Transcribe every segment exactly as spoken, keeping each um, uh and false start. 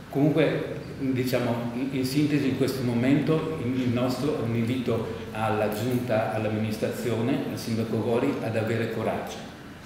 Comunque, diciamo, in sintesi in questo momento il nostro è un invito alla Giunta, all'amministrazione, al Sindaco Gori ad avere coraggio.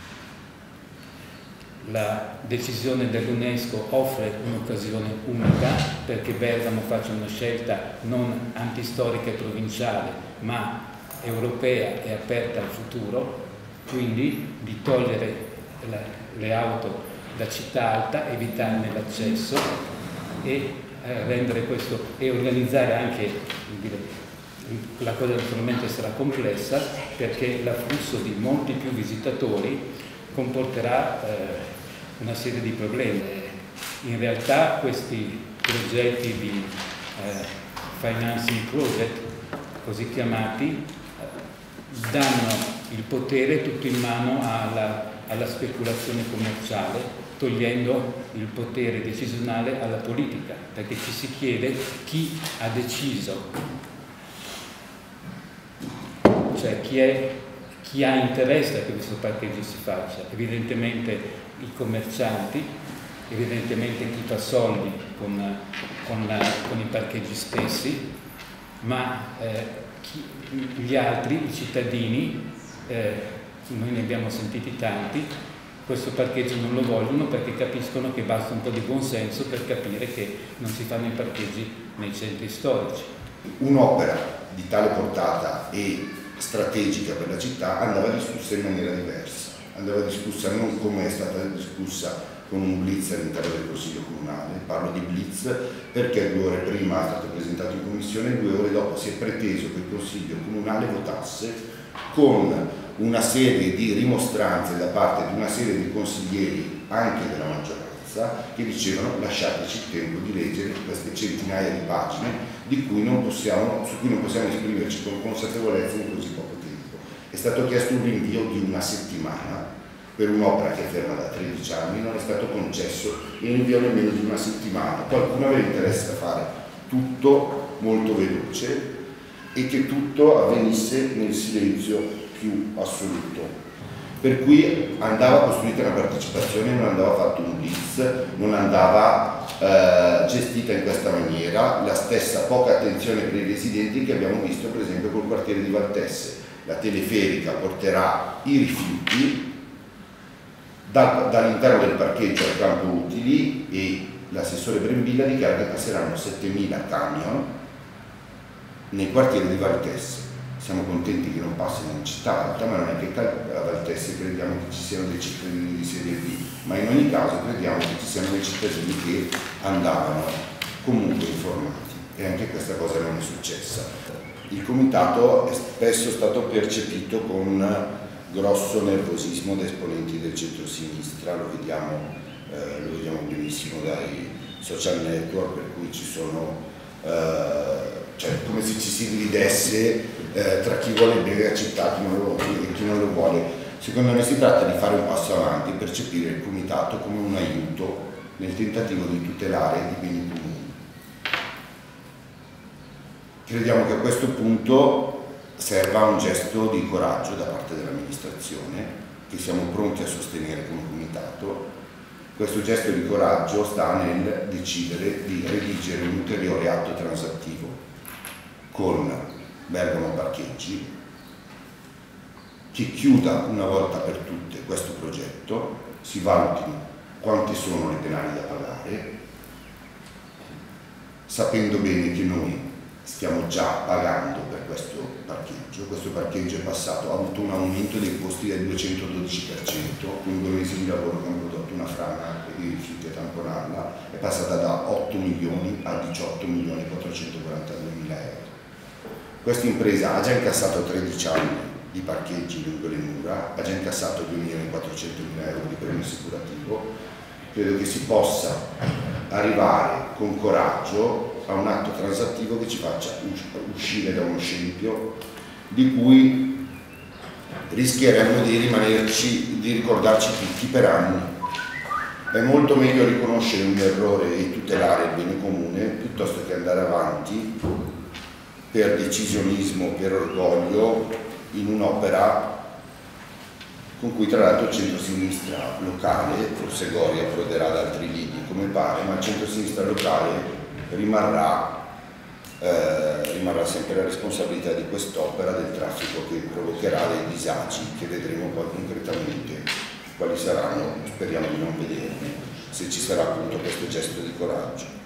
La decisione dell'UNESCO offre un'occasione unica perché Bergamo faccia una scelta non antistorica e provinciale, ma europea e aperta al futuro, quindi di togliere la, le auto da Città Alta, evitarne l'accesso e eh, rendere questo e organizzare anche, dire, la cosa naturalmente sarà complessa perché l'afflusso di molti più visitatori comporterà eh, una serie di problemi. In realtà questi progetti di eh, financing project, così chiamati, eh, danno il potere tutto in mano alla, alla speculazione commerciale, togliendo il potere decisionale alla politica, perché ci si chiede chi ha deciso, cioè chi, è, chi ha interesse a che questo parcheggio si faccia. Evidentemente i commercianti, evidentemente chi fa soldi con, con, con i parcheggi stessi, ma eh, chi, gli altri, i cittadini, eh, noi ne abbiamo sentiti tanti, questo parcheggio non lo vogliono perché capiscono che basta un po' di buonsenso per capire che non si fanno i parcheggi nei centri storici. Un'opera di tale portata e strategica per la città andava discussa in maniera diversa, andava discussa non come è stata discussa con un blitz all'interno del Consiglio Comunale. Parlo di blitz perché due ore prima è stato presentato in Commissione e due ore dopo si è preteso che il Consiglio Comunale votasse con una serie di rimostranze da parte di una serie di consiglieri anche della maggioranza che dicevano lasciateci il tempo di leggere queste centinaia di pagine di cui non possiamo, su cui non possiamo esprimerci con consapevolezza in così poco tempo. È stato chiesto un rinvio di una settimana per un'opera che è ferma da tredici anni, non è stato concesso il rinvio nemmeno di una settimana. Qualcuno aveva interesse a fare tutto molto veloce e che tutto avvenisse nel silenzio più assoluto. Per cui andava costruita una partecipazione, non andava fatto un blitz, non andava eh, gestita in questa maniera la stessa poca attenzione per i residenti che abbiamo visto per esempio col quartiere di Valtesse. La teleferica porterà i rifiuti dal, dall'interno del parcheggio al campo utili e l'assessore Brembilla dichiara che passeranno settemila camion nei quartieri di Valtesse. Siamo contenti che non passino in Città Alta, ma non è che a Valtesse crediamo che ci siano dei cittadini di serie B, ma in ogni caso crediamo che ci siano dei cittadini che andavano comunque informati e anche questa cosa non è successa. Il comitato è spesso stato percepito con grosso nervosismo da esponenti del centro-sinistra, lo vediamo, eh, lo vediamo benissimo dai social network, per cui ci sono eh, cioè come se ci si dividesse eh, tra chi vuole il bene della città chi non lo, e chi non lo vuole. Secondo me si tratta di fare un passo avanti e percepire il comitato come un aiuto nel tentativo di tutelare i beni comuni. Crediamo che a questo punto serva un gesto di coraggio da parte dell'amministrazione, che siamo pronti a sostenere come comitato. Questo gesto di coraggio sta nel decidere di redigere un ulteriore atto transattivo con Bergamo Parcheggi che chiuda una volta per tutte questo progetto, si valutino quante sono le penali da pagare, sapendo bene che noi stiamo già pagando per questo parcheggio. Questo parcheggio è passato, ha avuto un aumento dei costi del duecentododici per cento, con due mesi di lavoro che hanno prodotto una frana e di rifiuti a tamponarla, è passata da otto milioni a diciotto milioni quattrocentoquarantadue euro. Questa impresa ha già incassato tredici anni di parcheggi lungo le mura, ha già incassato due milioni quattrocento euro di premio assicurativo. Credo che si possa arrivare con coraggio a un atto transattivo che ci faccia uscire da uno scempio di cui rischieremmo di rimanerci, di ricordarci tutti per anni. È molto meglio riconoscere un errore e tutelare il bene comune piuttosto che andare avanti per decisionismo, per orgoglio in un'opera con cui tra l'altro il centro-sinistra locale, forse Gori approderà ad altri lidi come pare, ma il centro-sinistra locale rimarrà Eh, rimarrà sempre la responsabilità di quest'opera, del traffico che provocherà dei disagi che vedremo poi concretamente quali saranno, speriamo di non vederli, se ci sarà appunto questo gesto di coraggio.